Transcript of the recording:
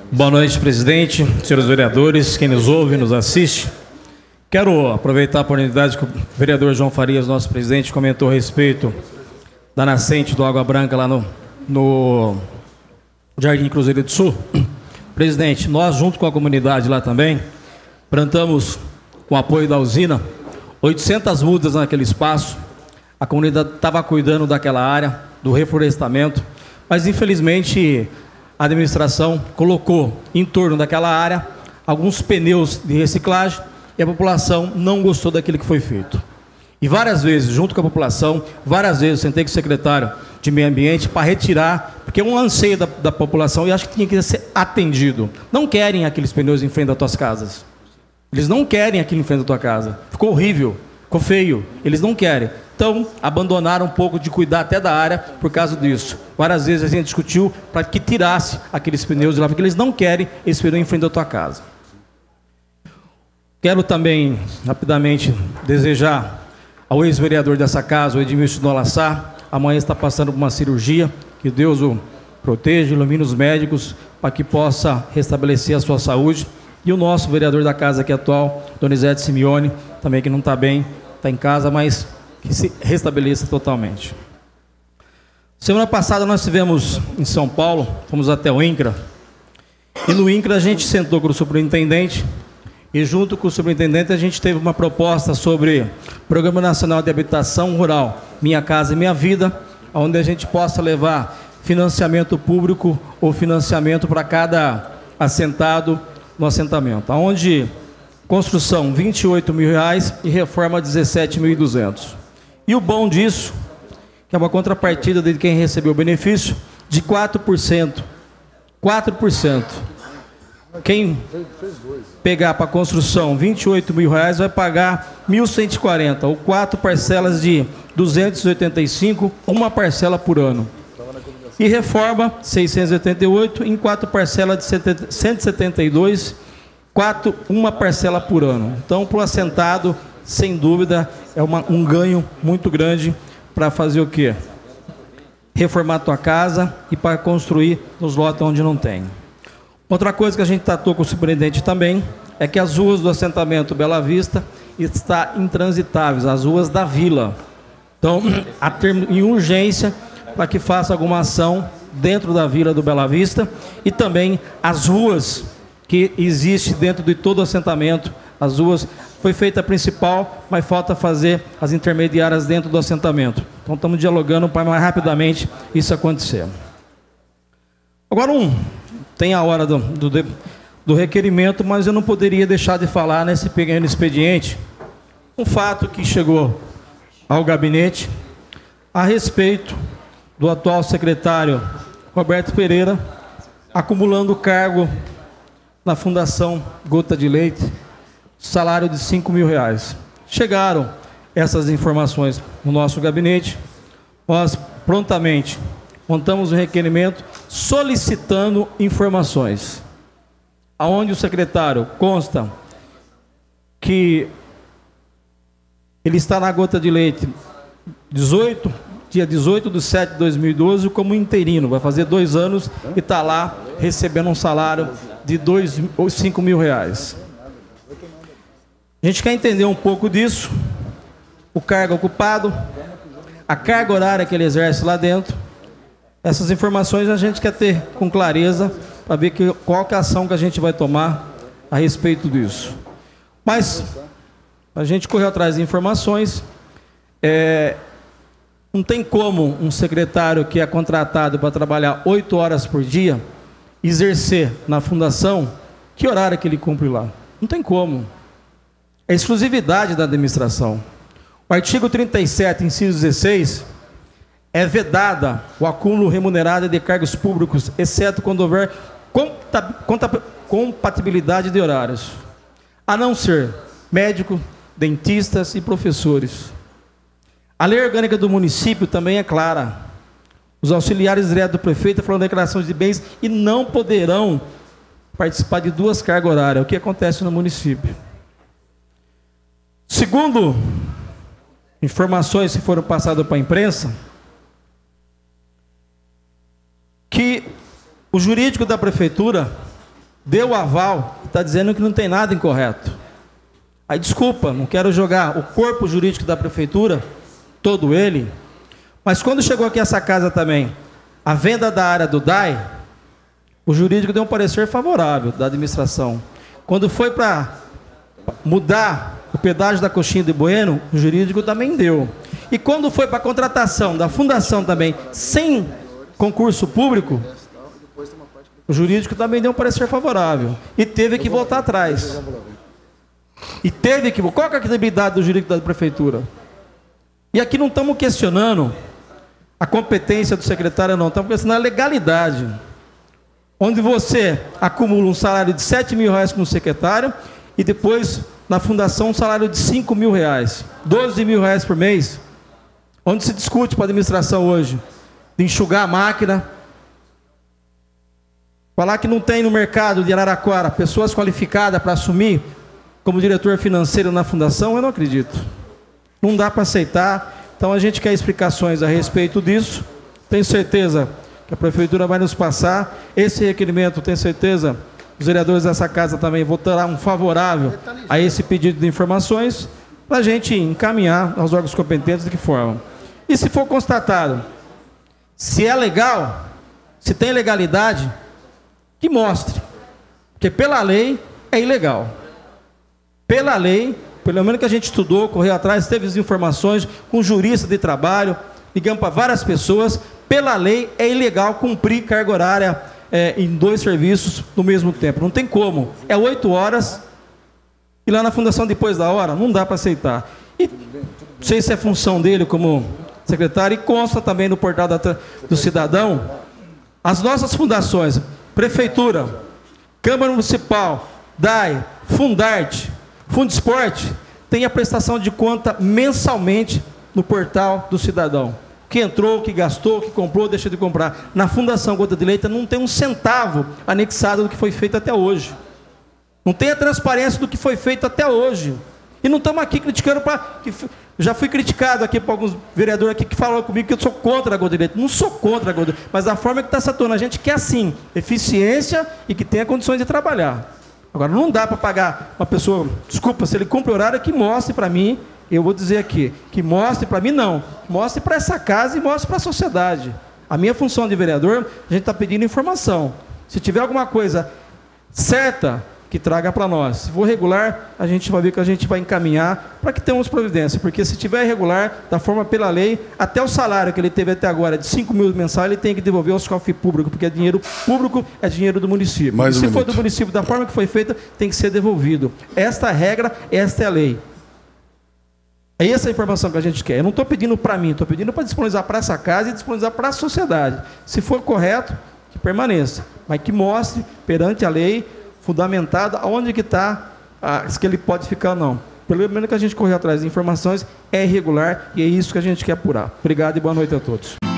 Boa noite, presidente, senhores vereadores, quem nos ouve, nos assiste. Quero aproveitar a oportunidade que o vereador João Farias, nosso presidente, comentou a respeito da nascente do Água Branca lá no Jardim Cruzeiro do Sul. Presidente, nós, junto com a comunidade lá também, plantamos, com apoio da usina, 800 mudas naquele espaço. A comunidade estava cuidando daquela área, do reflorestamento, mas infelizmente a administração colocou em torno daquela área alguns pneus de reciclagem e a população não gostou daquilo que foi feito. E várias vezes, junto com a população, várias vezes sentei com o secretário de Meio Ambiente para retirar, porque é um anseio da população e acho que tinha que ser atendido. Não querem aqueles pneus em frente das tuas casas. Eles não querem aquilo em frente da tua casa. Ficou horrível, ficou feio. Eles não querem. Então, abandonaram um pouco de cuidar até da área por causa disso. Várias vezes a gente discutiu para que tirasse aqueles pneus de lá, porque eles não querem esse pneu em frente da tua casa. Quero também, rapidamente, desejar ao ex-vereador dessa casa, o Edmilson Nolassar, amanhã está passando por uma cirurgia, que Deus o proteja, ilumine os médicos, para que possa restabelecer a sua saúde. E o nosso vereador da casa aqui atual, Donizete Simeone, também que não está bem, está em casa, mas que se restabeleça totalmente. Semana passada nós estivemos em São Paulo, fomos até o INCRA, e no INCRA a gente sentou com o superintendente, e junto com o superintendente a gente teve uma proposta sobre Programa Nacional de Habitação Rural, Minha Casa e Minha Vida, onde a gente possa levar financiamento público ou financiamento para cada assentado no assentamento, onde construção R$28 mil e reforma R$17.200. E o bom disso, que é uma contrapartida de quem recebeu o benefício, de 4%. 4%. Quem pegar para construção R$28 mil vai pagar 1.140, ou 4 parcelas de 285, uma parcela por ano. E reforma 688 em 4 parcelas de 172, uma parcela por ano. Então, para o assentado, sem dúvida, é um ganho muito grande para fazer o quê? Reformar a tua casa e para construir nos lotes onde não tem. Outra coisa que a gente tratou com o superintendente também é que as ruas do assentamento Bela Vista estão intransitáveis, as ruas da vila. Então, em urgência, para que faça alguma ação dentro da vila do Bela Vista e também as ruas que existem dentro de todo o assentamento. As ruas foi feita a principal, mas falta fazer as intermediárias dentro do assentamento. Então estamos dialogando para mais rapidamente isso acontecer. Agora tem a hora do requerimento, mas eu não poderia deixar de falar nesse pequeno expediente um fato que chegou ao gabinete a respeito do atual secretário Roberto Pereira acumulando cargo na Fundação Gota de Leite, salário de R$5 mil. Chegaram essas informações no nosso gabinete, nós prontamente montamos um requerimento solicitando informações, aonde o secretário consta que ele está na Gota de Leite dia 18/7/2012 como interino, vai fazer 2 anos e está lá recebendo um salário de R$5 mil. A gente quer entender um pouco disso, o cargo ocupado, a carga horária que ele exerce lá dentro. Essas informações a gente quer ter com clareza para ver qual que é a ação que a gente vai tomar a respeito disso. Mas a gente correu atrás de informações. Não tem como um secretário que é contratado para trabalhar 8 horas por dia exercer na fundação, que horário que ele cumpre lá? Não tem como. É exclusividade da administração. O artigo 37, inciso 16, é vedada o acúmulo remunerado de cargos públicos, exceto quando houver compatibilidade de horários, a não ser médico, dentistas e professores. A lei orgânica do município também é clara. Os auxiliares diretos do prefeito foram declarações de bens e não poderão participar de 2 cargas horárias, o que acontece no município. Segundo informações que foram passadas para a imprensa, que o jurídico da prefeitura deu o aval, está dizendo que não tem nada incorreto. Aí, desculpa, não quero jogar o corpo jurídico da prefeitura, todo ele, mas quando chegou aqui essa casa também, a venda da área do DAI, o jurídico deu um parecer favorável da administração. Quando foi para mudar o pedágio da Coxinha de Bueno, o jurídico também deu. E quando foi para a contratação da fundação também, sem concurso público, o jurídico também deu um parecer favorável. E teve que voltar atrás. E teve que... Qual é a credibilidade do jurídico da prefeitura? E aqui não estamos questionando a competência do secretário, não. Estamos questionando a legalidade. Onde você acumula um salário de R$7.000 como secretário e depois, na fundação, um salário de R$5.000. R$12.000 por mês. Onde se discute para a administração hoje de enxugar a máquina. Falar que não tem no mercado de Araraquara pessoas qualificadas para assumir como diretor financeiro na fundação, eu não acredito. Não dá para aceitar. Então a gente quer explicações a respeito disso. Tenho certeza que a prefeitura vai nos passar esse requerimento. Tenho certeza os vereadores dessa casa também votarão favorável a esse pedido de informações para a gente encaminhar aos órgãos competentes de que forma. E se for constatado, se é legal, se tem legalidade, que mostre. Porque pela lei é ilegal. Pela lei, pelo menos que a gente estudou, correu atrás, teve as informações com jurista de trabalho, ligamos para várias pessoas, pela lei é ilegal cumprir carga horária em 2 serviços no mesmo tempo. Não tem como. É 8 horas e lá na fundação depois da hora, não dá para aceitar. E não sei se é função dele como secretário, e consta também no portal do cidadão, as nossas fundações, Prefeitura, Câmara Municipal, DAI, Fundarte, Fundesporte, tem a prestação de conta mensalmente no portal do cidadão. Que entrou, que gastou, que comprou, deixou de comprar. Na Fundação Gota de Leite não tem um centavo anexado do que foi feito até hoje. Não tem a transparência do que foi feito até hoje. E não estamos aqui criticando para... Já fui criticado aqui por alguns vereadores aqui que falaram comigo que eu sou contra a Gota de Leite. Não sou contra a Gota de Leite, mas a forma que está se atuando, a gente quer sim, eficiência e que tenha condições de trabalhar. Agora, não dá para pagar uma pessoa... Desculpa, se ele cumpre o horário, que mostre para mim, eu vou dizer aqui, que mostre para mim, não. Mostre para essa casa e mostre para a sociedade. A minha função de vereador, a gente está pedindo informação. Se tiver alguma coisa certa, que traga para nós. Se for regular, a gente vai ver que a gente vai encaminhar para que tenhamos providência. Porque se tiver irregular, da forma pela lei, até o salário que ele teve até agora, de 5.000 mensais, ele tem que devolver aos cofres públicos, porque é dinheiro público, é dinheiro do município. E se for do município, da forma que foi feita, tem que ser devolvido. Esta é a regra, esta é a lei. É essa a informação que a gente quer. Eu não estou pedindo para mim, estou pedindo para disponibilizar para essa casa e disponibilizar para a sociedade. Se for correto, que permaneça. Mas que mostre, perante a lei, fundamentada, onde que está, se ele pode ficar ou não. Pelo menos que a gente correu atrás de informações, é irregular e é isso que a gente quer apurar. Obrigado e boa noite a todos.